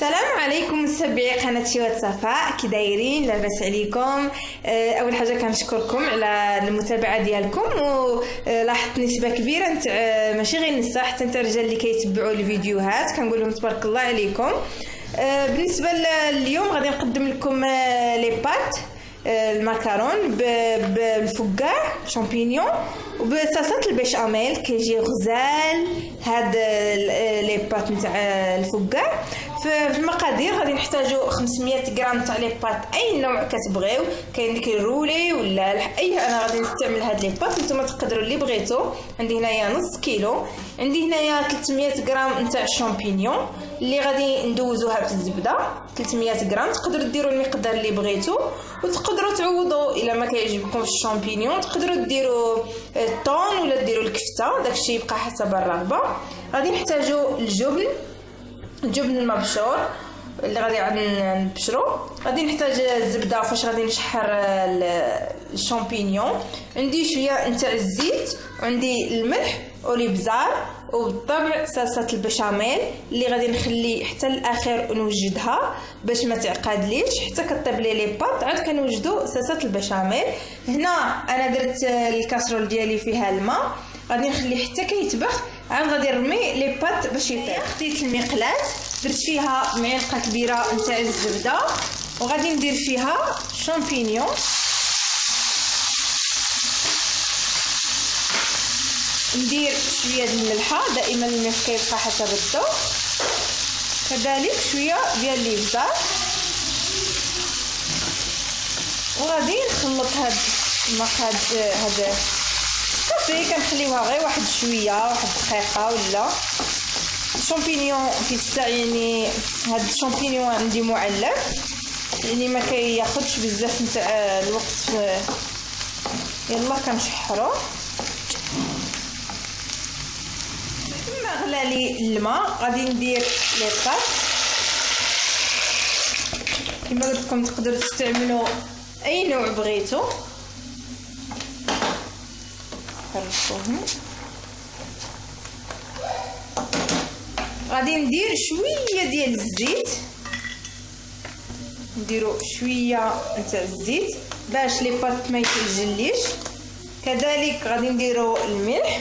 السلام عليكم متابعي قناه شيوات صفاء، كي دايرين؟ لاباس عليكم؟ اول حاجه كنشكركم على المتابعه ديالكم، ولاحظت نسبه كبيره نتاع ماشي غير نساء حتى نتاع الرجال اللي كيتبعوا الفيديوهات، كنقول لهم تبارك الله عليكم. بالنسبه لليوم غادي نقدم لكم لي بات الماكارون بالفقاع شامبينيون وبصلصه البيشاميل. كيجي غزال هاد لي بات نتاع الفقاع. في المقادير غادي نحتاجو 500 غرام تاع لي بات اي نوع كتبغيو، كاين ديك الرولي ولا اي، انا غادي نستعمل هاد لي بات، نتوما تقدروا اللي بغيتو. عندي هنايا نص كيلو. عندي هنايا 300 غرام نتاع الشامبينيون اللي غادي ندوزوها في الزبده. 300 غرام تقدروا ديروا المقدار اللي بغيتو، وتقدروا تعوضوا الا ما كيعجبكمش الشامبينيون تقدروا ديروا الطون ولا ديروا الكفته، داكشي يبقى حسب الرغبه. غادي نحتاجوا الجبن المبشور اللي غادي نبشرو. غادي نحتاج الزبده فاش غادي نشحر الشامبينيون. عندي شويه نتاع الزيت، وعندي الملح والابزار، وبالطبع صلصه البشاميل اللي غادي نخلي حتى الاخر نوجدها باش ما تعقدليش حتى كطيب لي بات. عاد كنوجدوا صلصه البشاميل. هنا انا درت الكاسرول ديالي فيها الماء، غادي نخليه حتى كيتبخ، عاد غادي نرمي لي بات باش يطيب. خديت المقلاة درت فيها معلقه كبيره نتاع الزبده، وغادي ندير فيها شامبينيون. ندير شويه ديال الملحه، دائما الملح كيبقى حسب الذوق، كذلك شويه ديال الابزار، وغادي نخلط هاد صافي. كنخليوها غير واحد شويه، واحد دقيقه ولا. الشامبينيون كيستع، يعني هاد الشامبينيون عندي معلب، يعني ما كياخذش بزاف نتاع الوقت. يلا كنشحرو. كما غلالي الماء غادي ندير لي بات. كما قلت لكم تقدروا تستعملوا اي نوع بغيتو. فرشوهم. غادي ندير شويه ديال الزيت، نديرو شويه نتاع الزيت باش لي بات ما يتعجنليش. كذلك غادي نديرو الملح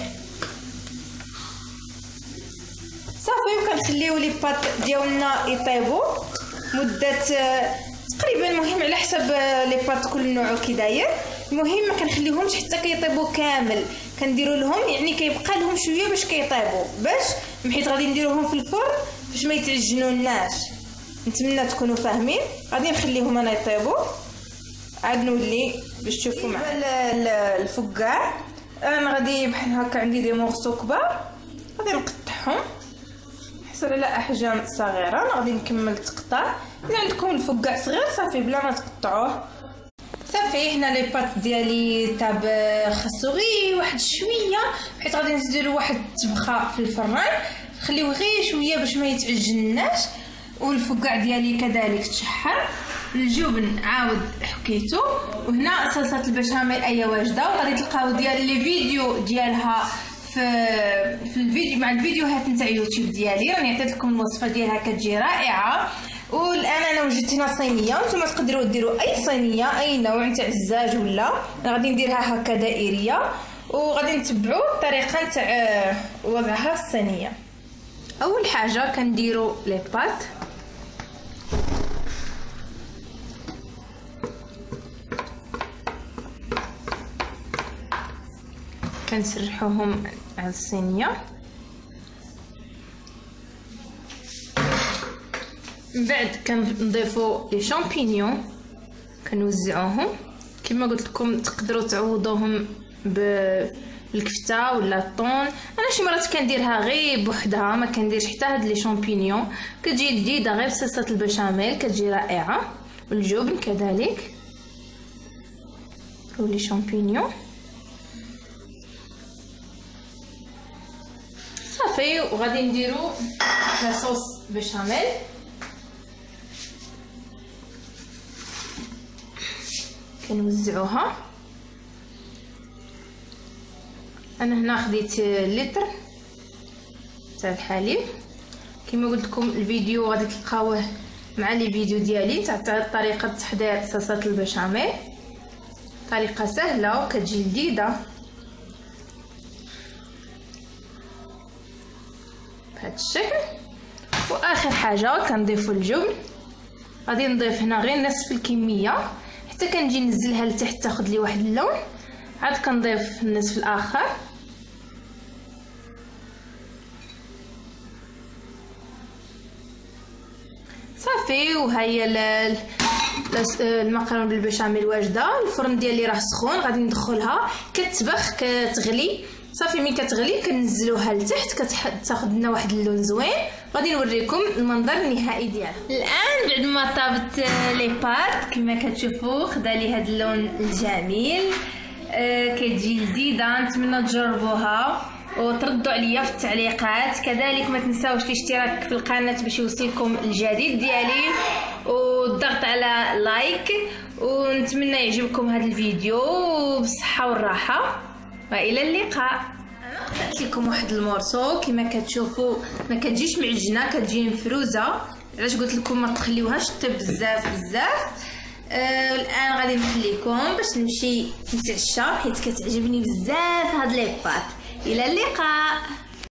صافي، وكنخليو لي بات ديالنا يطيبوا مده تقريبا، المهم على حسب لي بات كل نوع كي داير. المهم ما كنخليوهمش حتى كيطيبوا كامل، كنديروا لهم يعني كيبقى لهم شويه باش كيطيبوا، باش حيت غادي نديروهم في الفرن باش ما يتعجنوناش. نتمنى تكونوا فاهمين. غادي نخليهم انا يطيبوا، عاد نولي باش تشوفوا معايا الفقاع. انا غادي بحال هكا عندي دي مورسو كبار، غادي نقطعهم حسب على احجام صغيره. انا غادي نكمل تقطع. الا عندكم الفقاع صغير صافي بلا ما تقطعوه. صافي هنا لي بات ديالي طاب، خاصو غير واحد شويه حيت غادي نديرو واحد الطبخه في الفران، نخليوه غير شويه باش ما يتعجنناش. والفقاع ديالي كذلك تشحر. الجبن عاود حكيتو، وهنا صلصه البشاميل اي واجده، وغادي تلقاو ديال لي فيديو ديالها في الفيديو مع الفيديوهات نتاع يوتيوب ديالي. راني عطيت لكم الوصفه ديالها كتجي رائعه. والان انا وجدت هنا صينيه، نتوما تقدروا ديروا اي صينيه اي نوع نتاع الزاج ولا. انا غادي نديرها هكا دائريه، وغادي نتبعوا الطريقه نتاع وضعها في الصينيه. اول حاجه كنديروا لي بات، كنسرحوهم على الصينيه. من بعد كنضيفوا لي شامبينيون، كنوزعوهم. كما قلت لكم تقدروا تعوضوهم بالكفته ولا الطون. انا شي مرات كنديرها غير بوحدها، ما كنديرش حتى هاد لي شامبينيون، كتجي جديده غير بصلصه البشاميل، كتجي رائعه. والجبن كذلك ولي شامبينيون صافي. وغادي نديرو لاصوص بشاميل. كنوزعوها. انا هنا خديت لتر تاع الحليب، كما قلت لكم الفيديو غادي تلقاوه مع لي فيديو ديالي تاع طريقه تحضير صلصه البشاميل. طريقه سهله وكتجي لذيذه بهذا الشكل. واخر حاجه كنضيفوا الجبن، غادي نضيف هنا غير نصف الكميه حتى كنجي ننزلها لتحت تاخذ لي واحد اللون، عاد كنضيف النصف الاخر. صافي وها هي المكرونه بالبشاميل واجده. الفرن ديالي راه سخون، غادي ندخلها كتبخ كتغلي. صافي ملي كتغلي كنزلوها لتحت كتاخذ لنا واحد اللون زوين. غادي نوريكم المنظر النهائي ديالها. الان بعد ما طابت لي بات كما كتشوفوا خدا لي هذا اللون الجميل، كتجي لذيذه. نتمنى تجربوها وتردوا عليا في التعليقات. كذلك ما تنساوش الاشتراك في القناه باش يوصلكم الجديد ديالي والضغط على لايك. ونتمنى يعجبكم هذا الفيديو بالصحه والراحه والى اللقاء. انا قطعت لكم واحد المورسو كما كتشوفوا، ما كتجيش معجنه كتجي مفروزه، علاش قلت لكم ما تخليوهاش طيب بزاف. الان غادي نخليكم باش نمشي نتعشى حيت كتعجبني بزاف هاد لي بات. الى اللقاء.